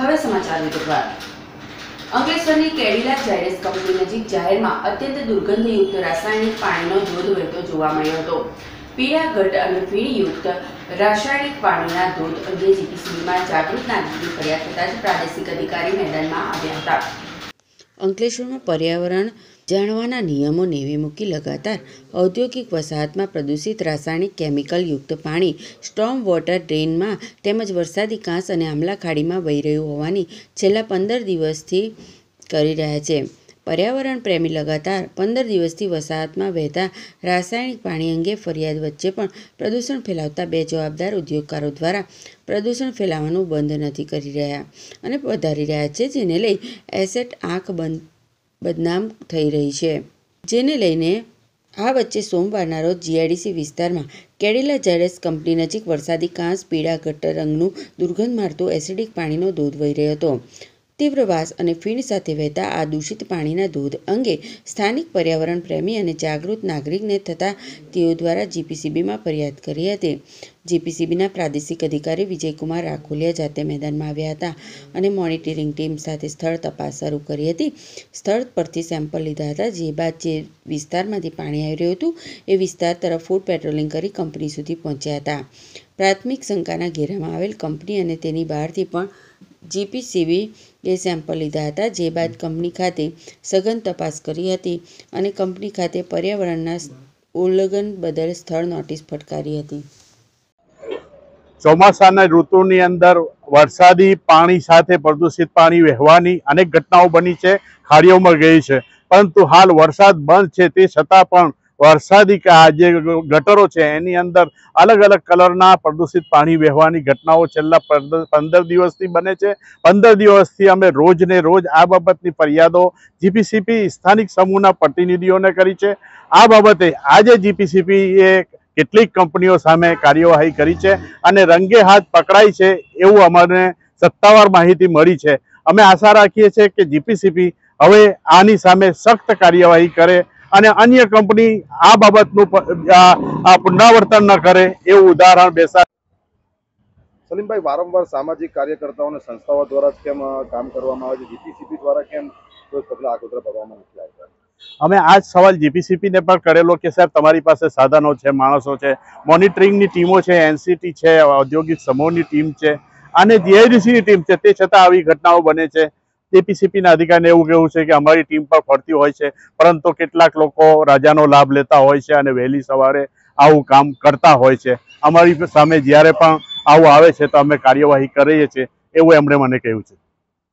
હવે સમાચાર વિગતવાર। અંકલેશ્વરની કેડિલા ઝાયડસ કંપની નજીક જાહેરમાં અત્યંત દુર્ગંધયુક્ત રાસાયણિક પાણીનો ધોધ વહેતો જોવા મળ્યો હતો। પીળા ઘટ અને ફીણયુક્ત રાસાયણિક પાણીના ધોધ અંગે જીપીસીબીમાં જાગૃત નાગરિકોની ફરિયાદ થતાં જ પ્રાદેશિક અધિકારી મેદાનમાં આવ્યા હતા। અંકલેશ્વરમાં પર્યાવરણ જાળવવાના નિયમો નેવે મૂકી લગાતાર ઔદ્યોગિક વસાહતમાં પ્રદૂષિત રાસાયણિક કેમિકલ યુક્ત પાણી સ્ટોર્મ વોટર ડ્રેનમાં તેમજ વરસાદી કાંસ અને આમલા ખાડીમાં વહી રહ્યું હોવાની છેલ્લા 15 દિવસથી કરી રહ્યા છે। પર્યાવરણ પ્રેમી લગાતાર 15 દિવસથી વસાહતમાં વહેતા રાસાયણિક પાણી અંગે ફરિયાદ વચ્ચે પણ પ્રદૂષણ ફેલાવતા બે જવાબદાર ઉદ્યોગકારો દ્વારા પ્રદૂષણ ફેલાવવાનું બંધ નથી કરી રહ્યા અને વધારી રહ્યા છે, જેને લઈ એસેટ આંખ બદનામ થઈ રહી છે। જેને લઈને આ વચ્ચે સોમવારના રોજ જીઆઈડીસી વિસ્તારમાં કેડિલા ઝાયડસ કંપની નજીક વરસાદી કાંસ પીળા ઘટ્ટ રંગનું દુર્ગંધ મારતું એસિડિક પાણીનો ધોધ વહી રહ્યો હતો। તીવ્ર વાસ અને ફીણ સાથે વહેતા આ દૂષિત પાણીના ધોધ અંગે સ્થાનિક પર્યાવરણ પ્રેમી અને જાગૃત નાગરિકને થતાં તેઓ દ્વારા જીપીસીબીમાં ફરિયાદ કરી હતી। જીપીસીબીના પ્રાદેશિક અધિકારી વિજયકુમાર રાખોલિયા જાતે મેદાનમાં આવ્યા હતા અને મોનિટરિંગ ટીમ સાથે સ્થળ તપાસ શરૂ કરી હતી। સ્થળ પરથી સેમ્પલ લીધા હતા, જે બાદ જે વિસ્તારમાંથી પાણી આવી રહ્યું હતું એ વિસ્તાર તરફ ફૂડ પેટ્રોલિંગ કરી કંપની સુધી પહોંચ્યા હતા। પ્રાથમિક શંકાના ઘેરામાં આવેલ કંપની અને તેની બહારથી પણ જીપીસીબીએ સેમ્પલ લીધા હતા, જે બાદ કંપની ખાતે સઘન તપાસ કરી હતી અને કંપની ખાતે પર્યાવરણના ઉલ્લંઘન બદલ સ્થળ નોટિસ ફટકારી હતી। ચોમાસાના ઋતુની અંદર વરસાદી પાણી સાથે પ્રદૂષિત પાણી વહેવાની અનેક ઘટનાઓ બની છે, ખાડીઓમાં ગઈ છે, પરંતુ હાલ વરસાદ બંધ છે તે છતાં પણ વરસાદી જે ગટરો છે એની અંદર અલગ અલગ કલરના પ્રદૂષિત પાણી વહેવાની ઘટનાઓ છેલ્લા 15 દિવસથી બને છે। 15 દિવસથી અમે રોજને રોજ આ બાબતની ફરિયાદો જીપીસીબી સ્થાનિક સમૂહના પ્રતિનિધિઓને કરી છે। આ બાબતે આજે જીપીસીબીએ કેટલીક કંપનીઓ સામે કાર્યવાહી કરી છે અને રંગે હાથ પકડાઈ છે એવું અમને સત્તાવાર માહિતી મળી છે। અમે આશા રાખીએ છીએ કે જીપીસીબી હવે આની સામે સખ્ત કાર્યવાહી કરે અને અન્ય કંપની આ બાબતનું પુનરાવર્તન ન કરે એવું ઉદાહરણ બેસાડે। સલીમભાઈ, વારંવાર સામાજિક કાર્યકર્તાઓને સંસ્થાઓ દ્વારા કેમ કામ કરવામાં આવે છે, જીપીસીબી દ્વારા કેમ કોઈ પગલાં આગળ ભરવામાં નથી આવતા? અમે આ જ સવાલ જીપીસીબીને પણ કરેલો કે સાહેબ તમારી પાસે સાધનો છે, માણસો છે, મોનિટરિંગની ટીમો છે, એનસીટી છે, ઔદ્યોગિક સમૂહની ટીમ છે અને જીઆઈડીસીની ટીમ છે, તે છતાં આવી ઘટનાઓ બને છે। જીપીસીબીના અધિકારીને એવું કહેવું છે કે અમારી ટીમ પર ફરતી હોય છે, પરંતુ કેટલાક લોકો રજાનો લાભ લેતા હોય છે અને વહેલી સવારે આવું કામ કરતા હોય છે। અમારી સામે જ્યારે પણ આવું આવે છે તો અમે કાર્યવાહી કરીએ છીએ એવું એમણે મને કહ્યું છે।